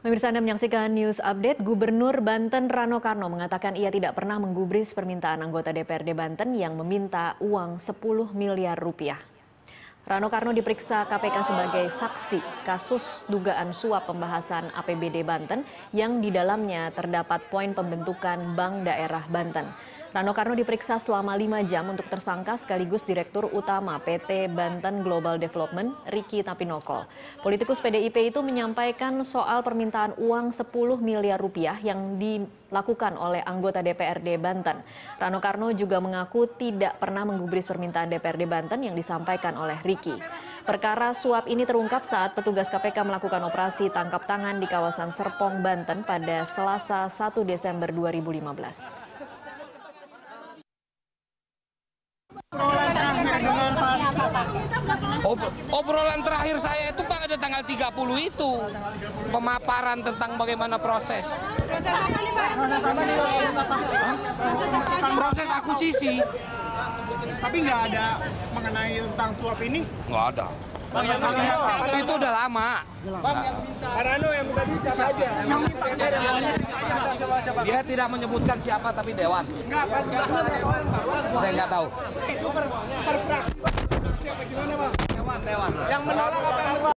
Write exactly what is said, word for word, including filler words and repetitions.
Pemirsa, Anda menyaksikan News Update. Gubernur Banten Rano Karno mengatakan ia tidak pernah menggubris permintaan anggota D P R D Banten yang meminta uang sepuluh miliar rupiah. Rano Karno diperiksa K P K sebagai saksi kasus dugaan suap pembahasan A P B D Banten yang di dalamnya terdapat poin pembentukan Bank Daerah Banten. Rano Karno diperiksa selama lima jam untuk tersangka sekaligus Direktur Utama P T Banten Global Development, Riki Tapinokol. Politikus P D I P itu menyampaikan soal permintaan uang sepuluh miliar rupiah yang dilakukan oleh anggota D P R D Banten. Rano Karno juga mengaku tidak pernah menggubris permintaan D P R D Banten yang disampaikan oleh Riki. Perkara suap ini terungkap saat petugas K P K melakukan operasi tangkap tangan di kawasan Serpong, Banten pada Selasa satu Desember dua ribu lima belas. Obrolan terakhir saya itu Pak ada tanggal tiga puluh itu, pemaparan tentang bagaimana proses. Proses apa nih Pak? Proses akuisisi. Tapi nggak ada mengenai tentang suap ini? Nggak ada. Bang, yang minta. Itu udah lama. Bang, yang minta. Rano yang minta minta saja. Yang minta. Dia tidak menyebutkan siapa tapi Dewan. Nggak, pas Saya nggak tahu. itu per per fraksi, Bang. Fraksi apa gimana, Bang? Dewan, Dewan. Yang menolak apa yang menolak?